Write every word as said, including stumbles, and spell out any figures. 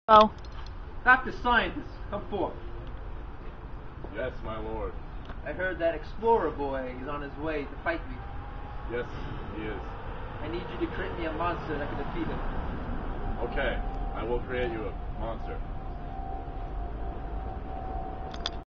Oh. Doctor Scientist, come forth. Yes, my lord. I heard that explorer boy is on his way to fight me. Yes, he is. I need you to create me a monster that can defeat him. Okay, I will create you a monster.